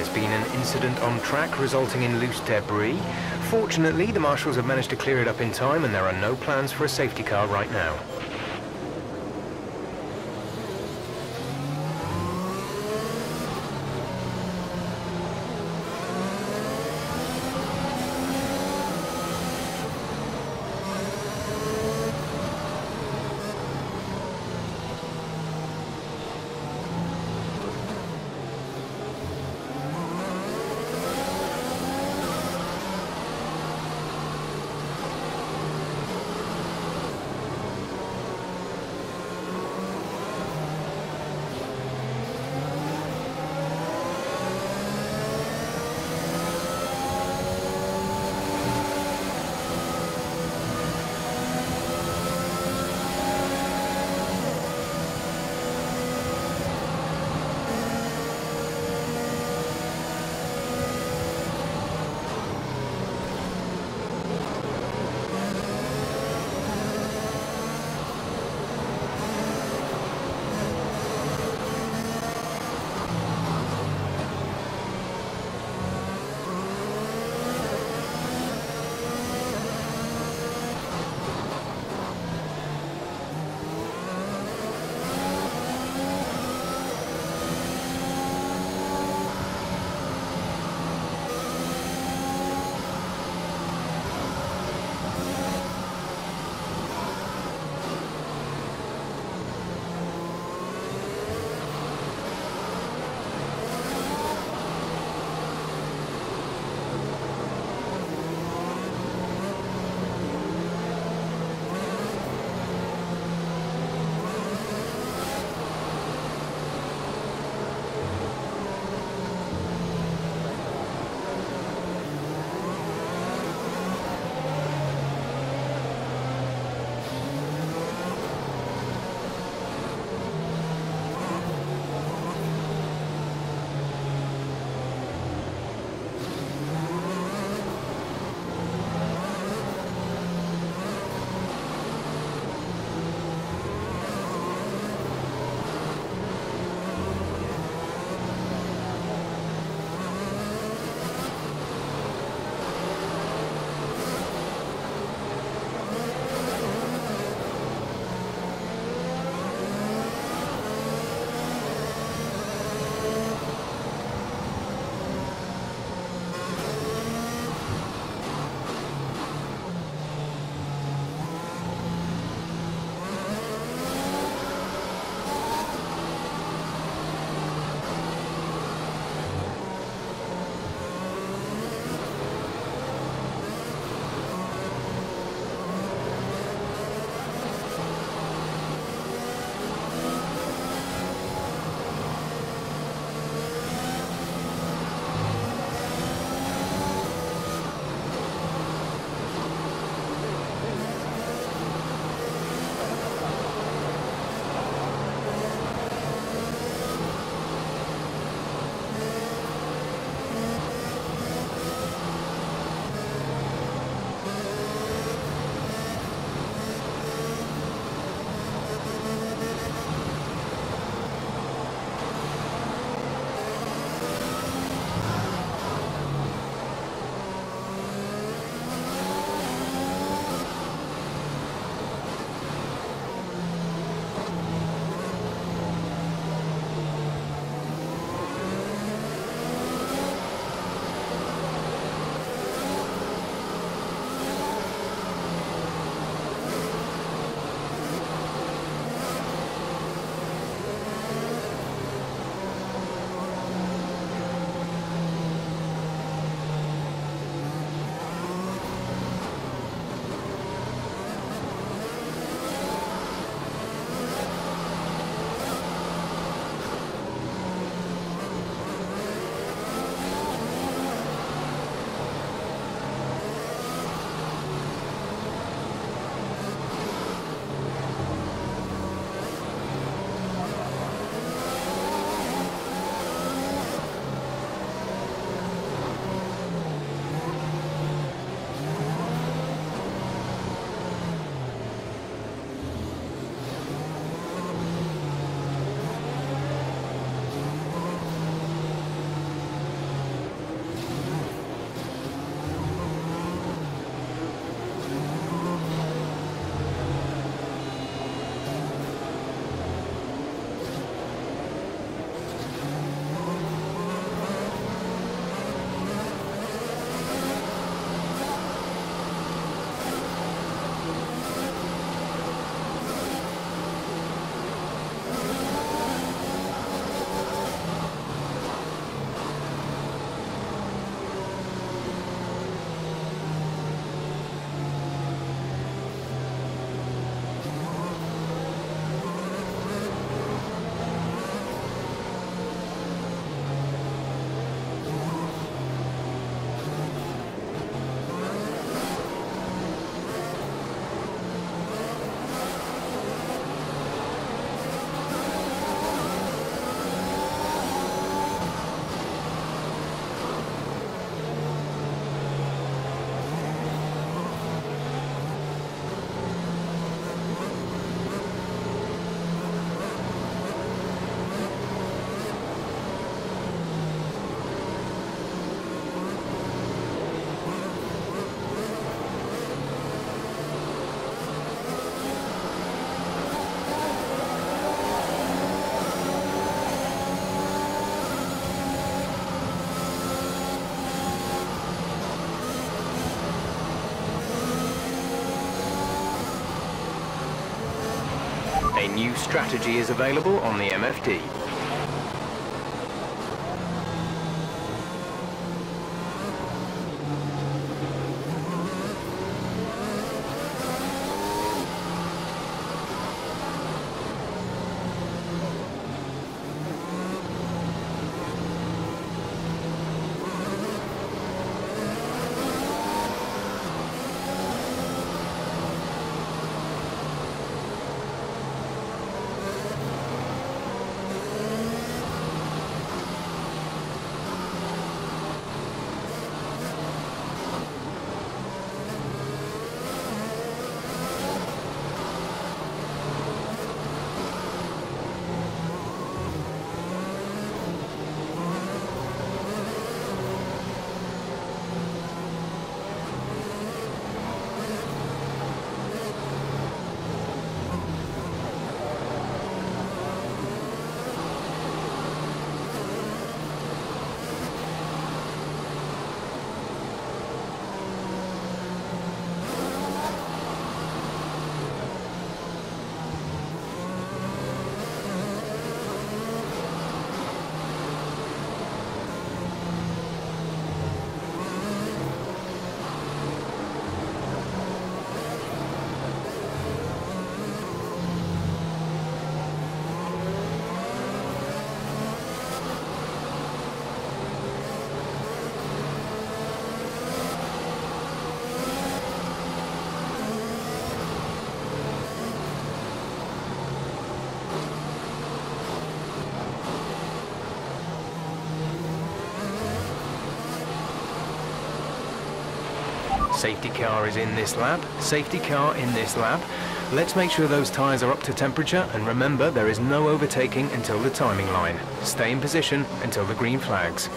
There's been an incident on track resulting in loose debris. Fortunately, the marshals have managed to clear it up in time and there are no plans for a safety car right now. A new strategy is available on the MFD. Safety car is in this lap, safety car in this lap. Let's make sure those tyres are up to temperature, and remember there is no overtaking until the timing line. Stay in position until the green flags.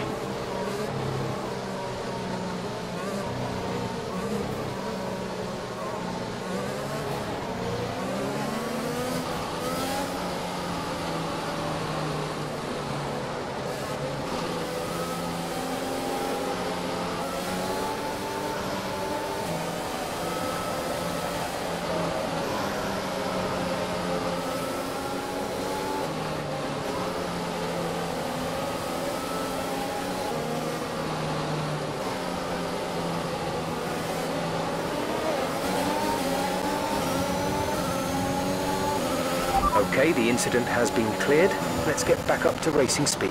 Okay, the incident has been cleared. Let's get back up to racing speed.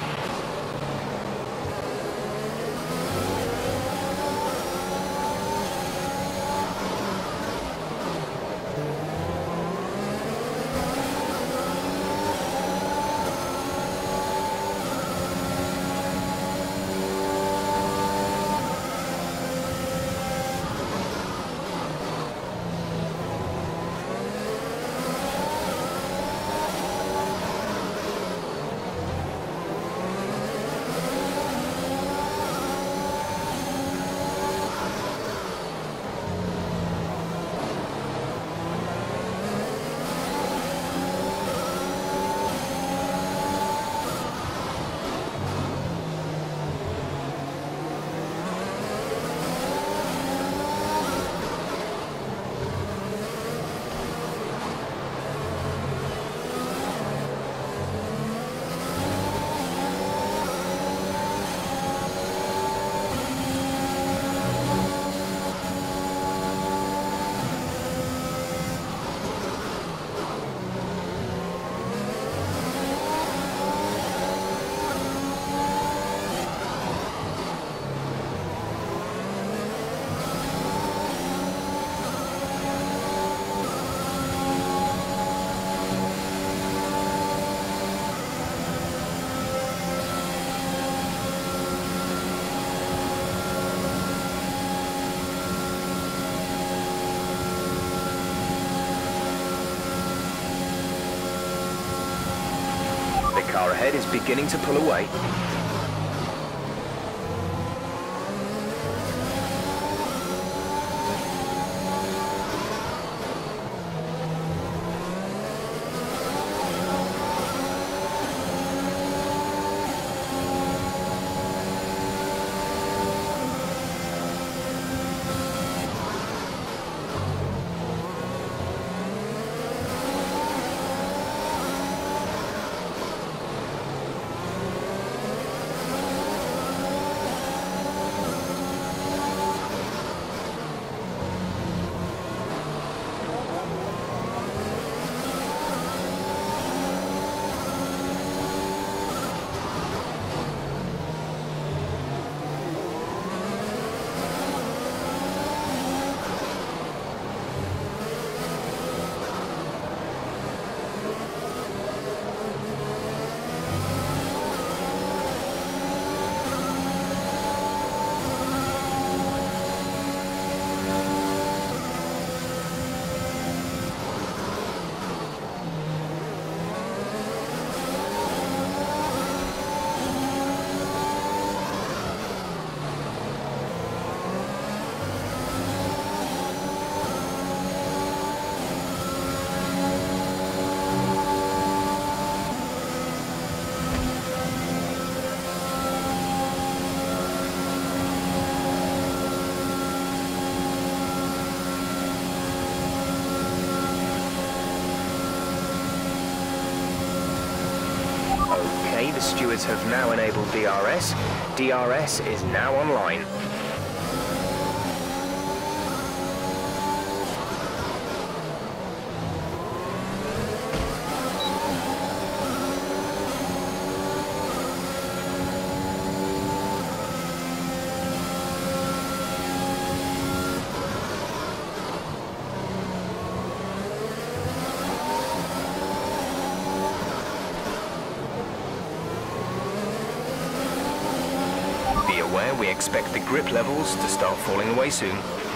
The car ahead is beginning to pull away. Okay, the stewards have now enabled DRS. DRS is now online. Be aware, we expect the grip levels to start falling away soon.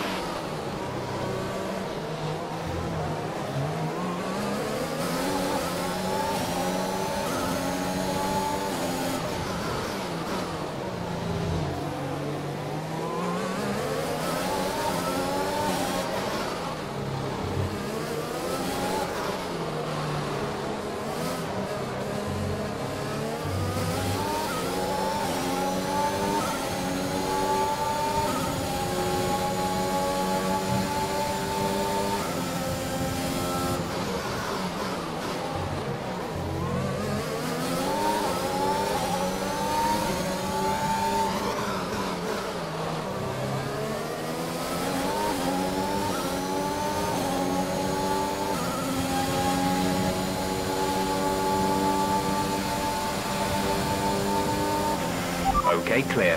Okay, clear.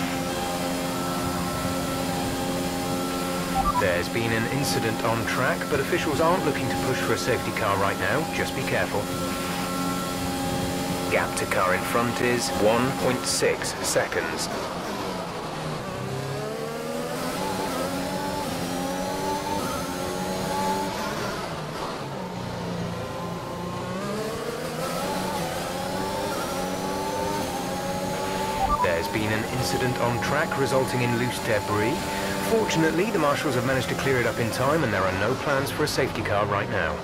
There's been an incident on track, but officials aren't looking to push for a safety car right now. Just be careful. Gap to car in front is 1.6 seconds. There's been an incident on track resulting in loose debris. Fortunately, the marshals have managed to clear it up in time and there are no plans for a safety car right now.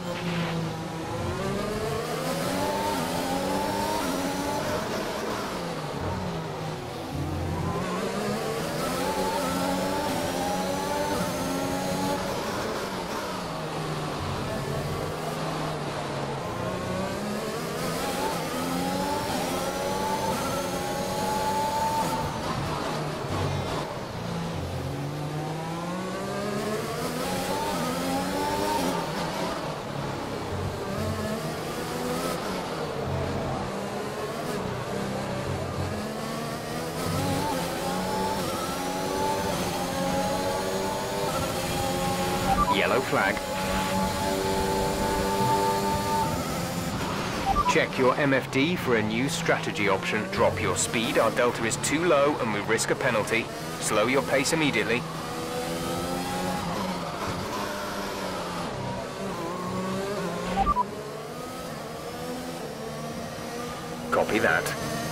Yellow flag. Check your MFD for a new strategy option. Drop your speed, our delta is too low and we risk a penalty. Slow your pace immediately. Copy that.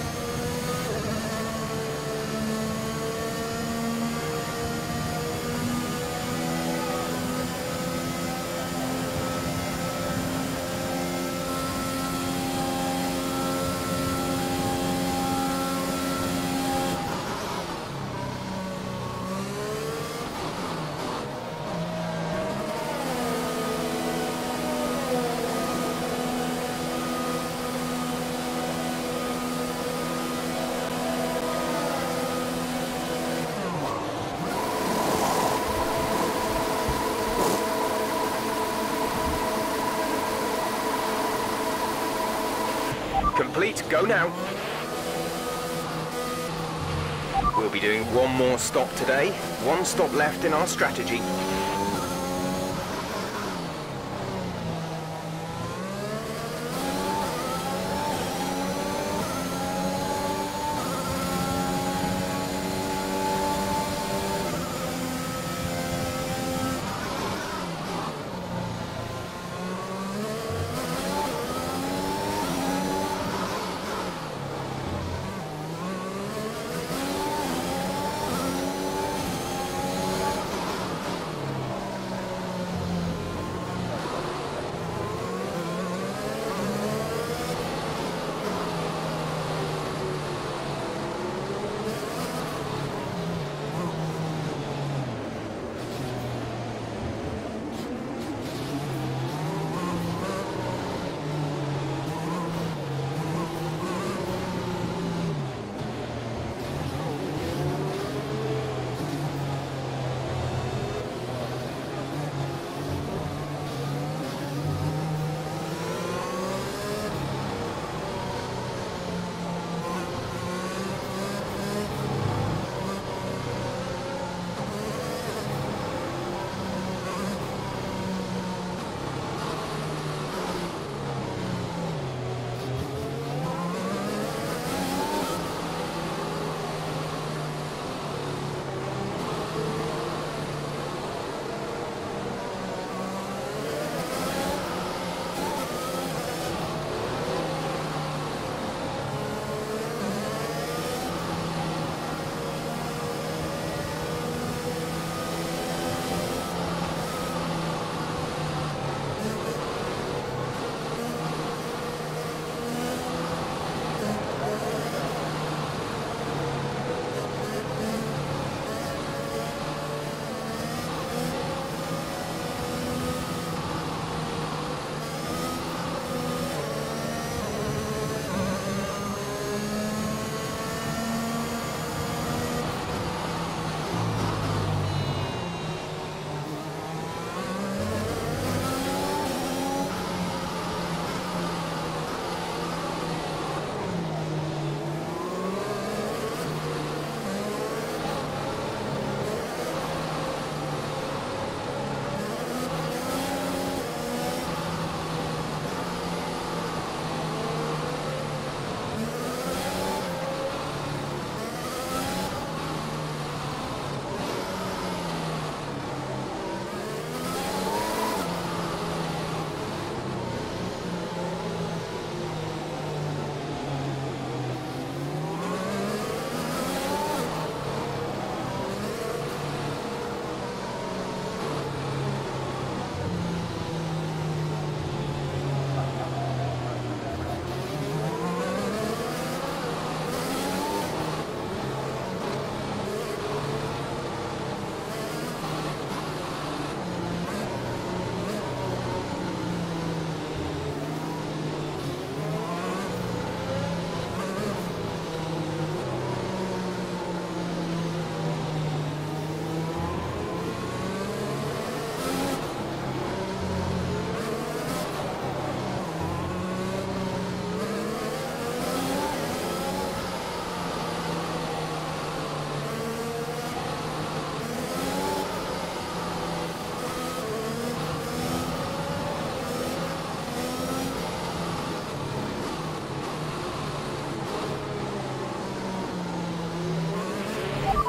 Complete, go now. We'll be doing one more stop today. One stop left in our strategy.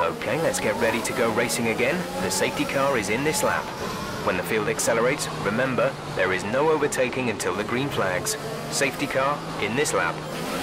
Okay, let's get ready to go racing again. The safety car is in this lap. When the field accelerates, remember, there is no overtaking until the green flags. Safety car in this lap.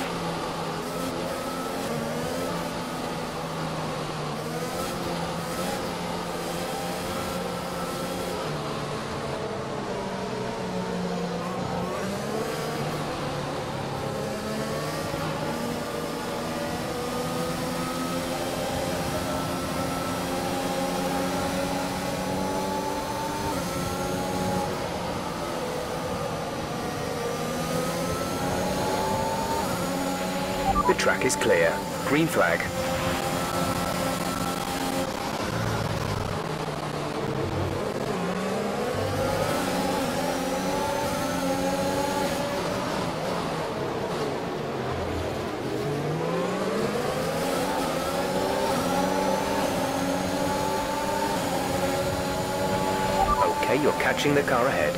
The track is clear. Green flag. Okay, you're catching the car ahead.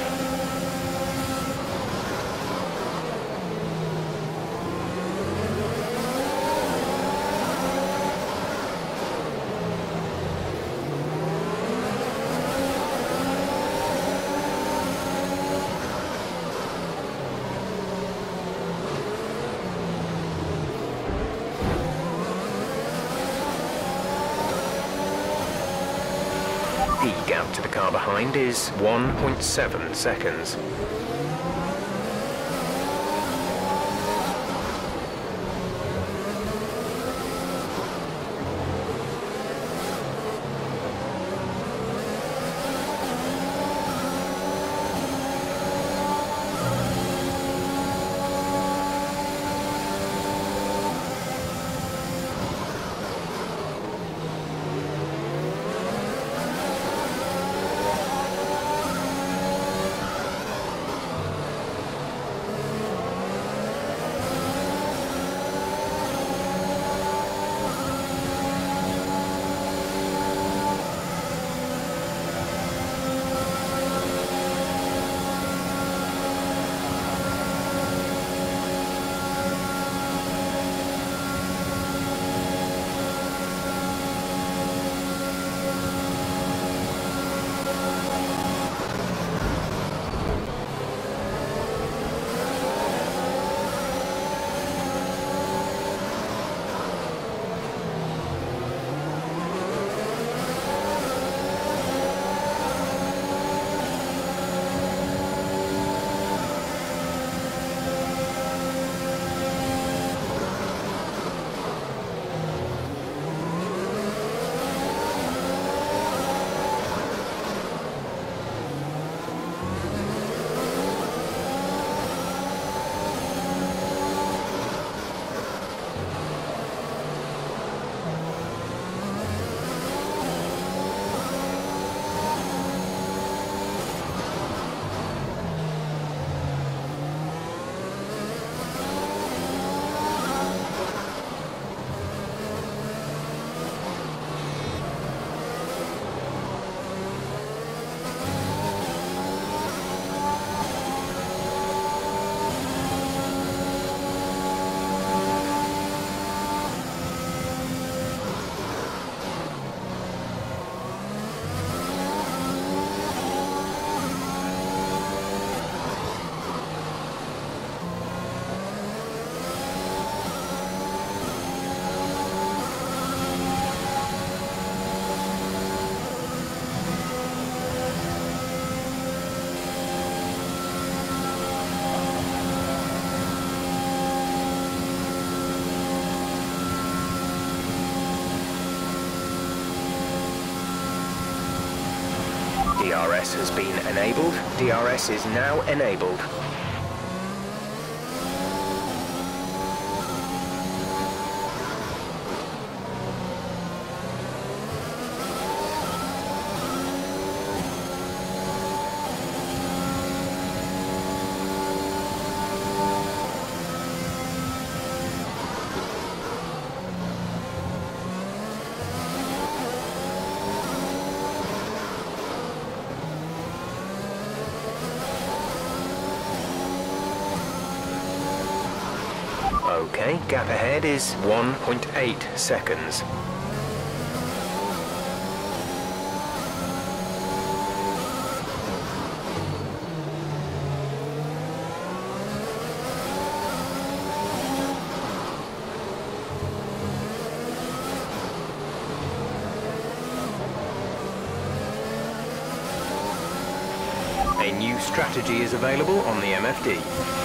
The gap to the car behind is 1.7 seconds. DRS has been enabled. DRS is now enabled. Okay, gap ahead is 1.8 seconds. A new strategy is available on the MFD.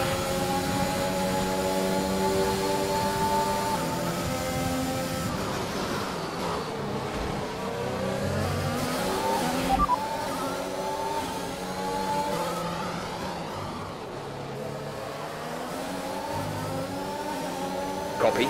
Copy.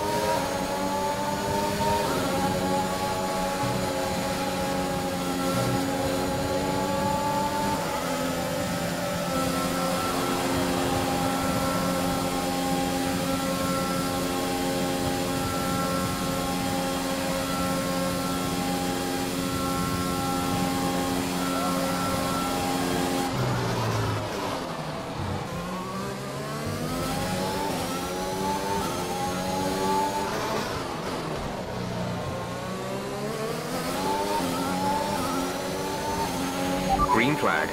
Green flag.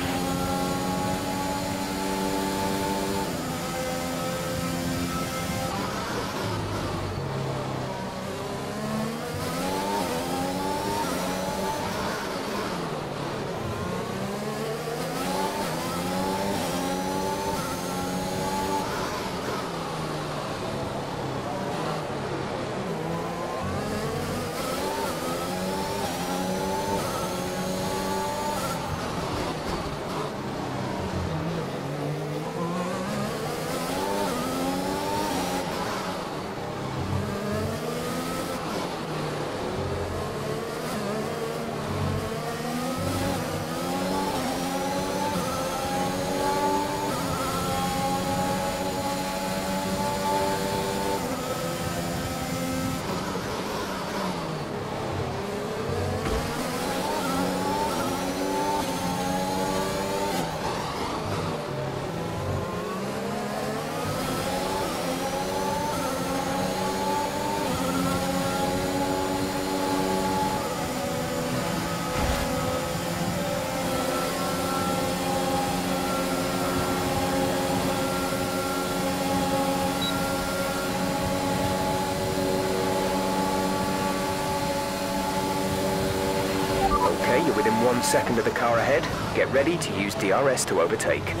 Okay, you're within 1 second of the car ahead. Get ready to use DRS to overtake.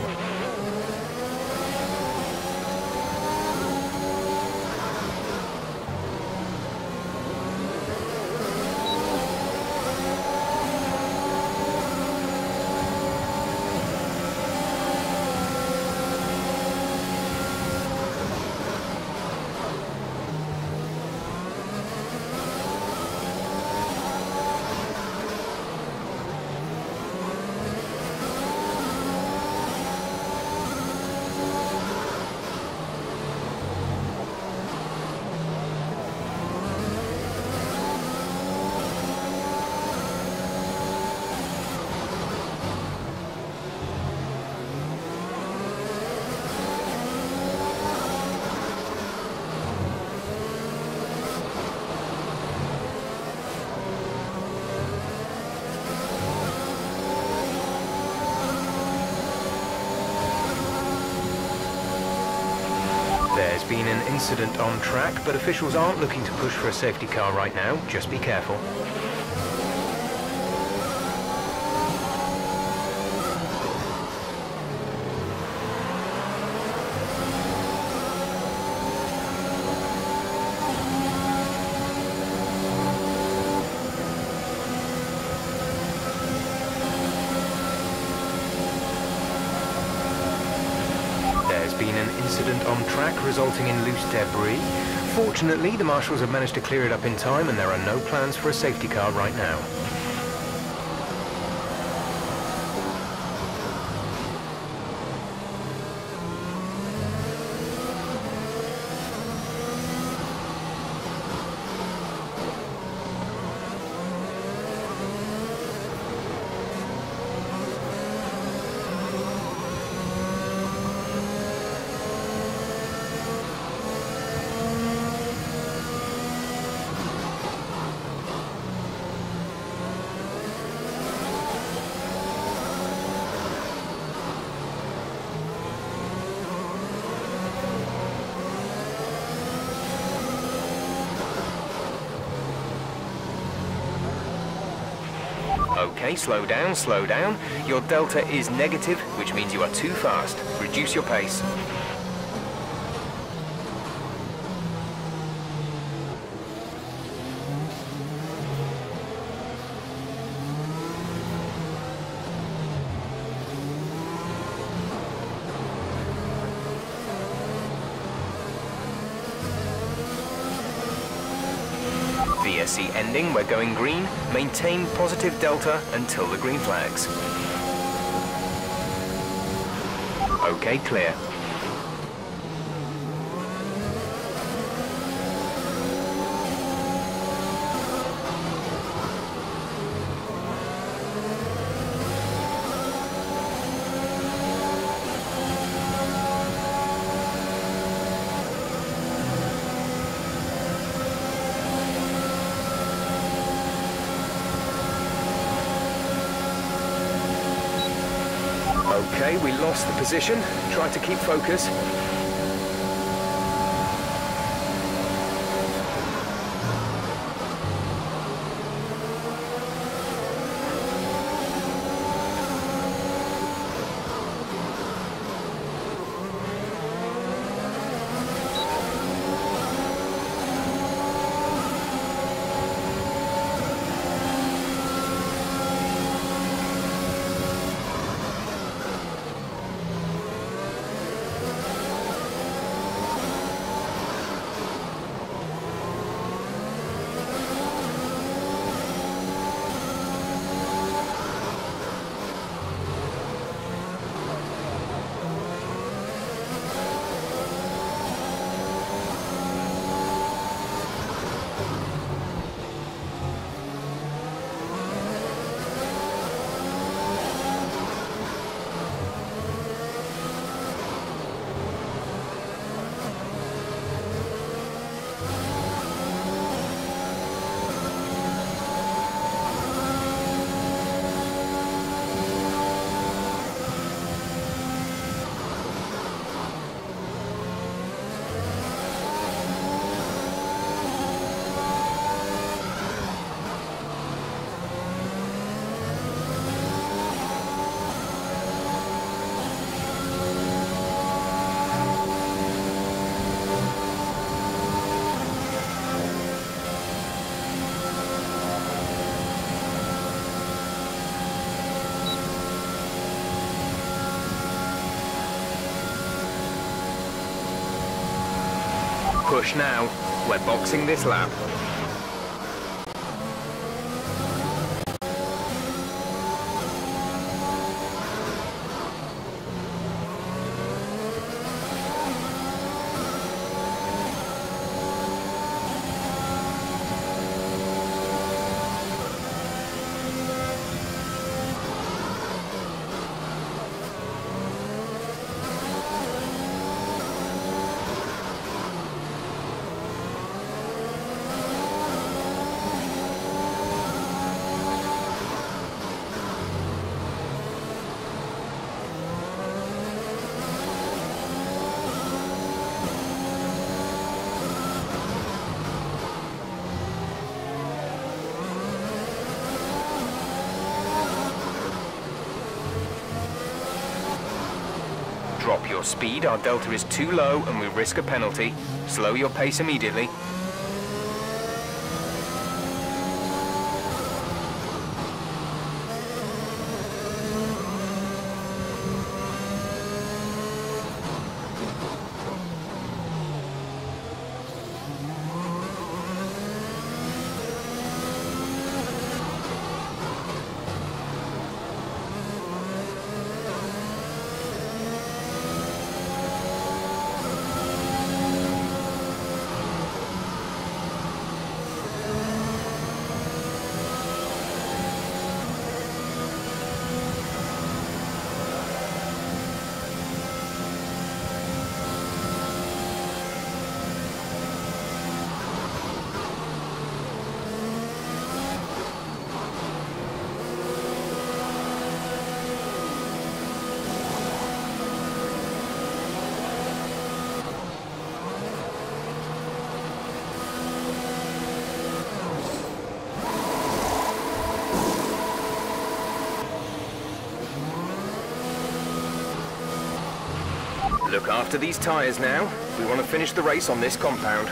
There's been an incident on track, but officials aren't looking to push for a safety car right now. Just be careful. There's been an incident on track resulting in loose debris. Fortunately, the marshals have managed to clear it up in time and there are no plans for a safety car right now. Okay, slow down, slow down. Your delta is negative, which means you are too fast. Reduce your pace. VSC ending, we're going green. Maintain positive delta until the green flags. Okay, clear. Okay, we lost the position. Try to keep focus. Push now. We're boxing this lap. Drop your speed, our delta is too low and we risk a penalty. Slow your pace immediately. Look after these tyres now. We want to finish the race on this compound.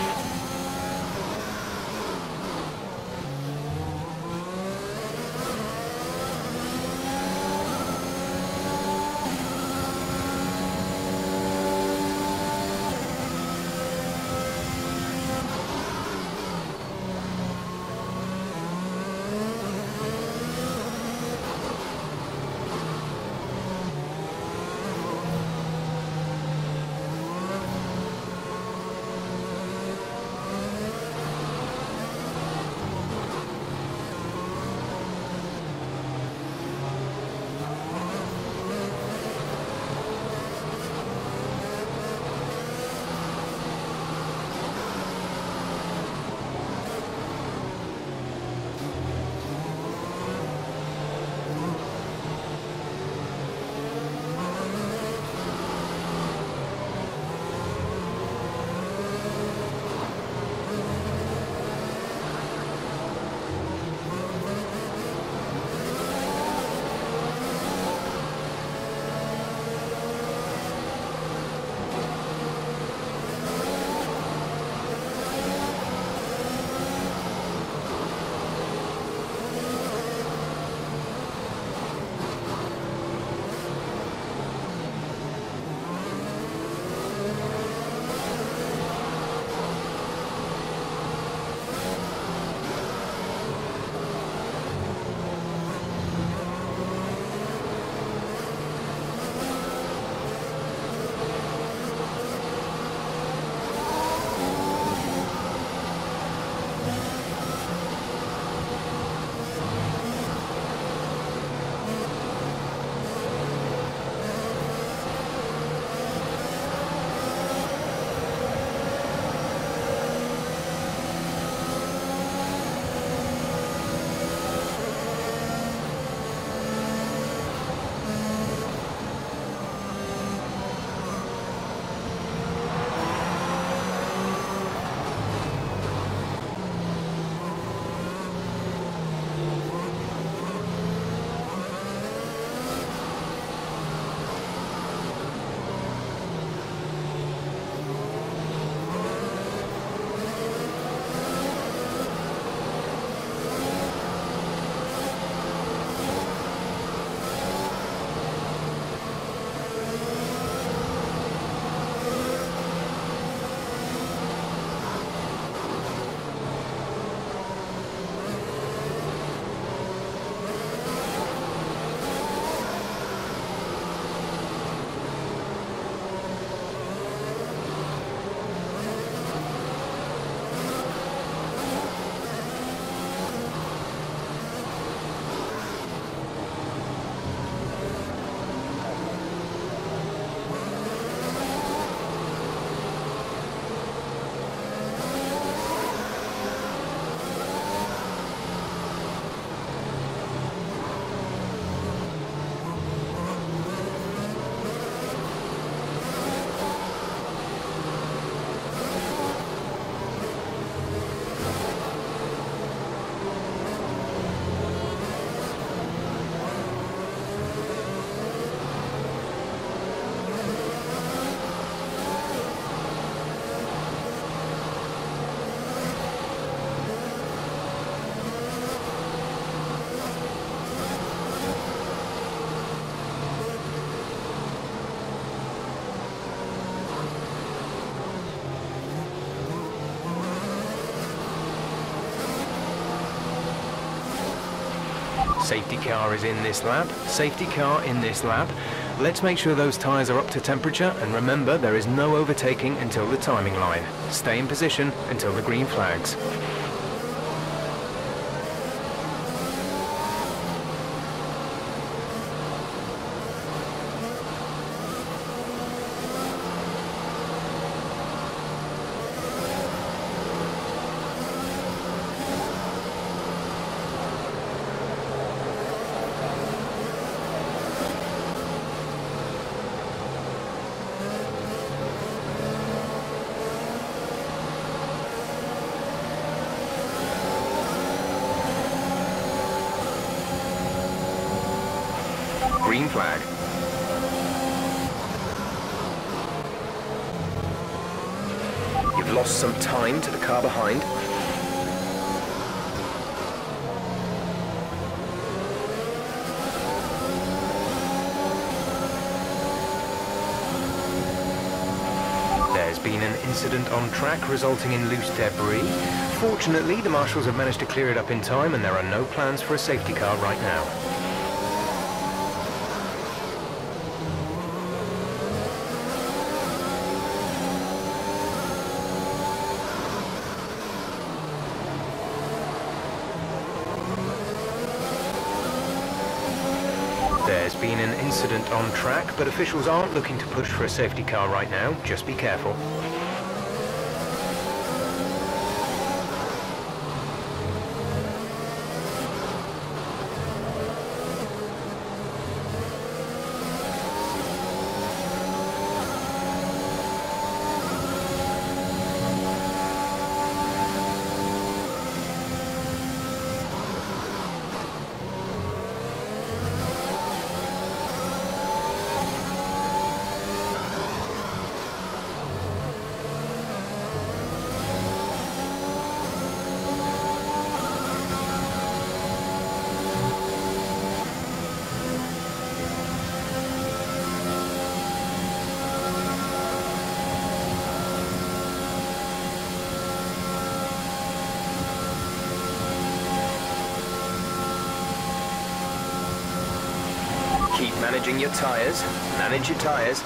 Safety car is in this lap. Safety car in this lap. Let's make sure those tyres are up to temperature, and remember there is no overtaking until the timing line. Stay in position until the green flags. Green flag. We've lost some time to the car behind. There's been an incident on track resulting in loose debris. Fortunately, the marshals have managed to clear it up in time and there are no plans for a safety car right now. There's been an incident on track, but officials aren't looking to push for a safety car right now. Just be careful. Keep managing your tyres. Manage your tyres.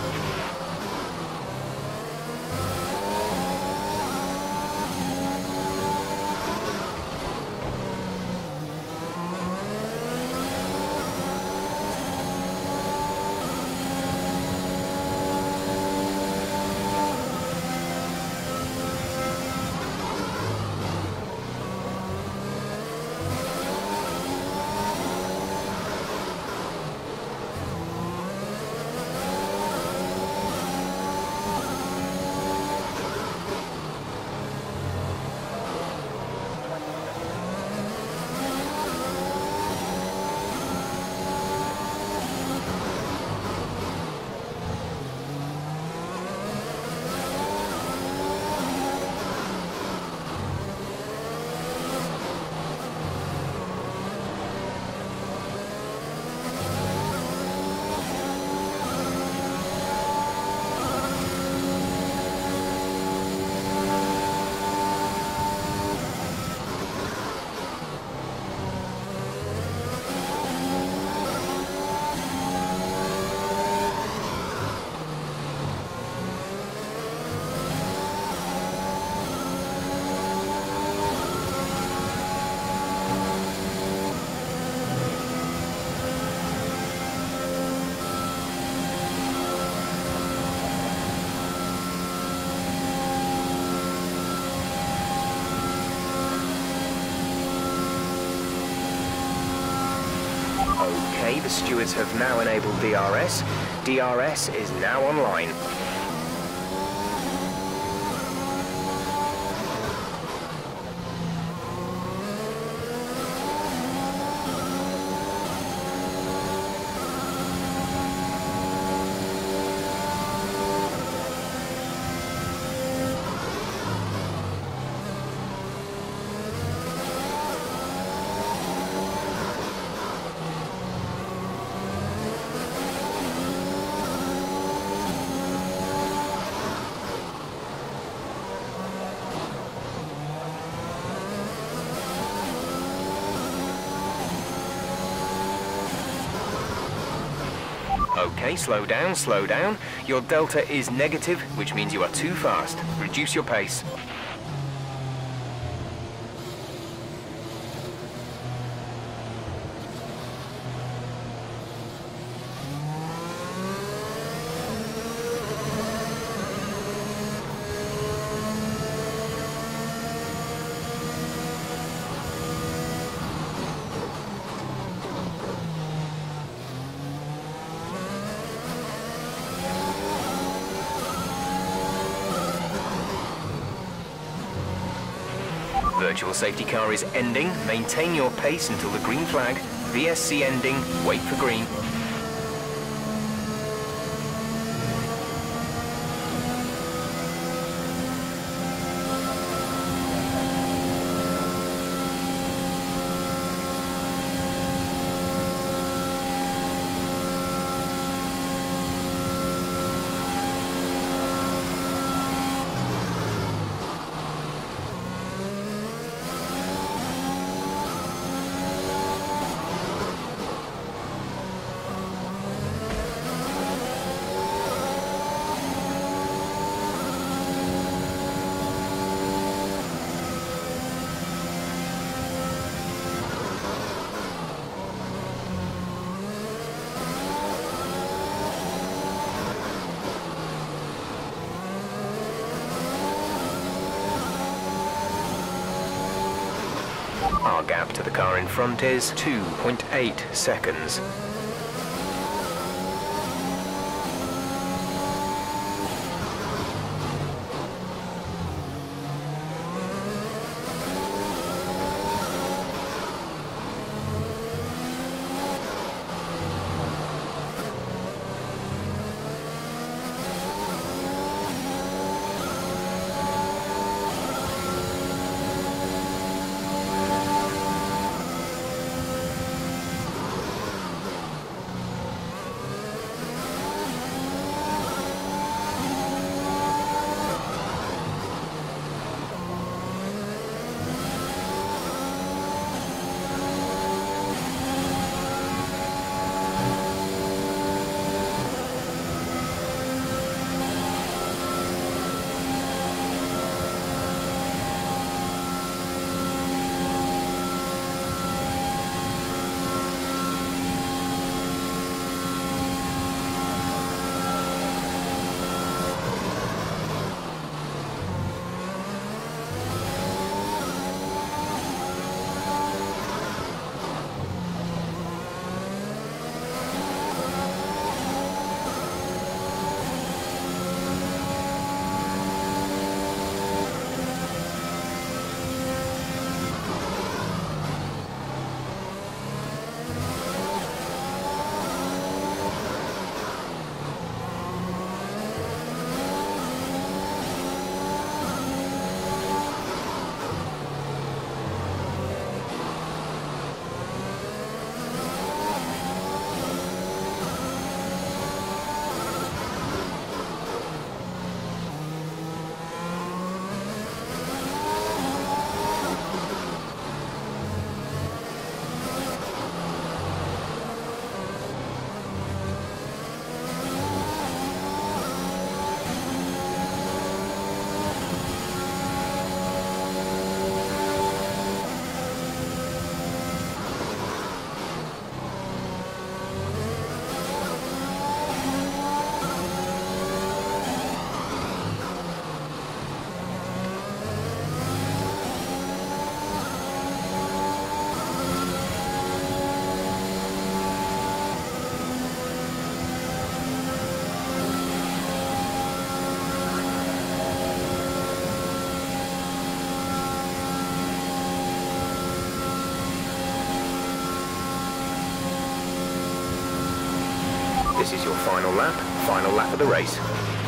Okay, the stewards have now enabled DRS. DRS is now online. Okay, slow down, slow down. Your delta is negative, which means you are too fast. Reduce your pace. Virtual safety car is ending. Maintain your pace until the green flag. VSC ending. Wait for green. Our gap to the car in front is 2.8 seconds. This is your final lap of the race.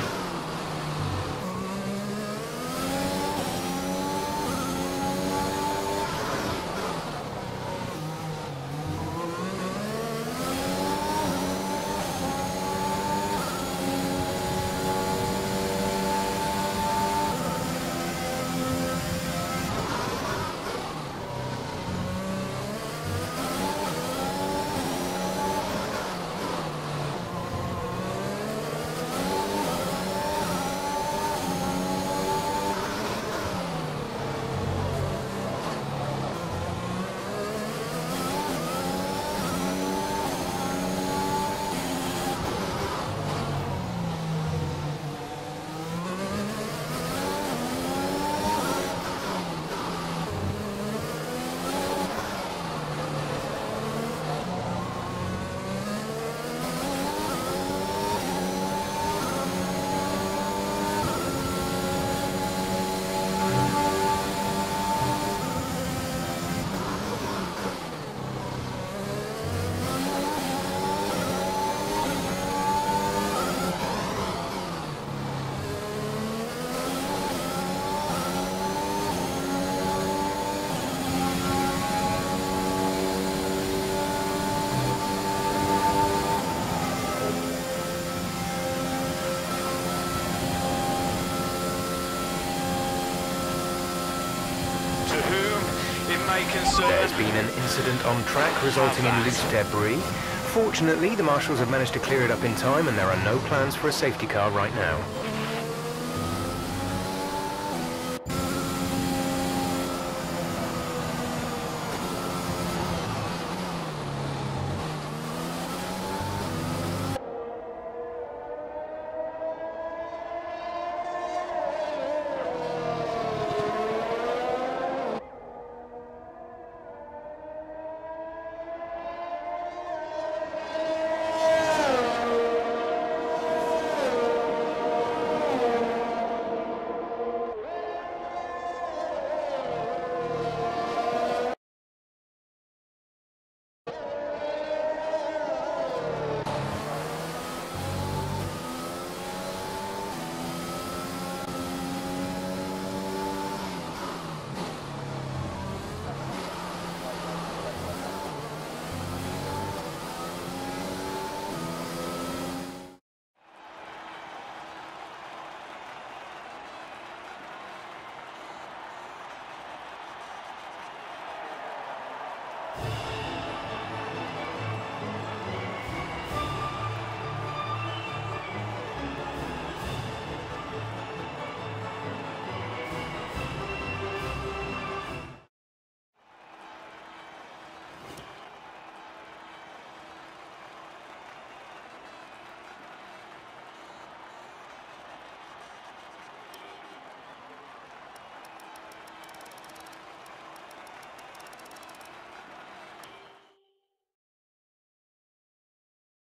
There's been an incident on track resulting in loose debris. Fortunately, the marshals have managed to clear it up in time and there are no plans for a safety car right now.